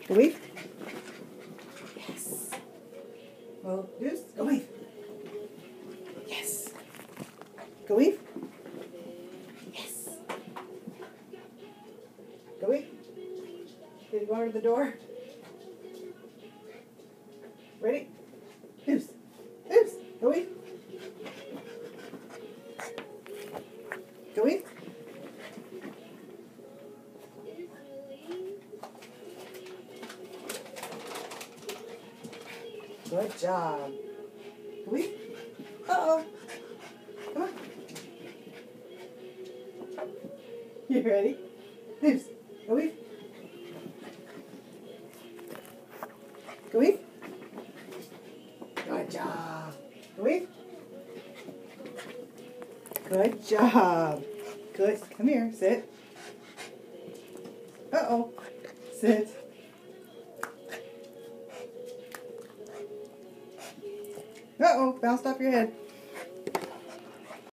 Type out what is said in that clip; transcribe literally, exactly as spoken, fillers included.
Go weave. Yes. Well, deuce. Go weave. Yes. Go weave. Yes. Go weave. Did you go under the door? Ready? Deuce. Deuce. Go weave. Go weave. Good job. Go weave. Uh-oh. Come on. You ready? Deuce. Go weave. Go weave. Good job. Go weave. Good job. Good. Come here. Sit. Uh-oh. Sit. Uh-oh. Bounced off your head.